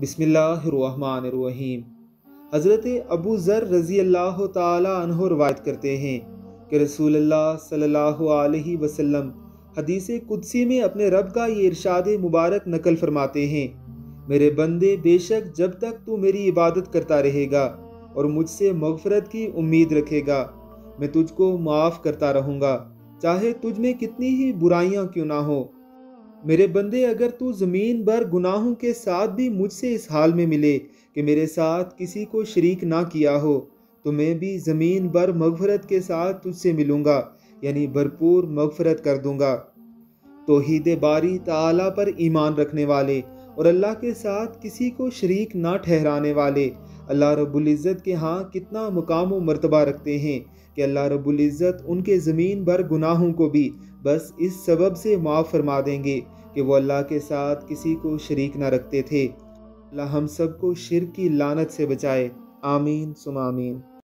बिस्मिल्लाहिर्रहमानिर्रहीम। हज़रत अबू ज़र रज़ी अल्लाह ताला अन्हो रवायत करते हैं कि रसूलुल्लाह सल्लल्लाहु अलैहि वसल्लम हदीस कुदसी में अपने रब का ये इरशाद मुबारक नकल फरमाते हैं, मेरे बंदे, बेशक जब तक तू मेरी इबादत करता रहेगा और मुझसे मग़फ़िरत की उम्मीद रखेगा, मैं तुझको माफ़ करता रहूँगा, चाहे तुझ में कितनी ही बुराइयाँ क्यों ना हो। मेरे बंदे, अगर तू ज़मीन भर गुनाहों के साथ भी मुझसे इस हाल में मिले कि मेरे साथ किसी को शरीक ना किया हो, तो मैं भी ज़मीन भर मग़फ़िरत के साथ तुझसे मिलूँगा, यानी भरपूर मग़फ़िरत कर दूँगा। तौहीद बारी ताला पर ईमान रखने वाले और अल्लाह के साथ किसी को शरीक ना ठहराने वाले अल्लाह रब्बुल इज़्ज़त के यहाँ कितना मुकाम व मर्तबा रखते हैं कि अल्लाह रब्बुल इज़्ज़त उनके ज़मीन भर गुनाहों को भी बस इस सबब से माफ़ फरमा देंगे कि वो अल्लाह के साथ किसी को शरीक ना रखते थे। अल्लाह हम सबको शिर्क की लानत से बचाए। आमीन सुम आमीन।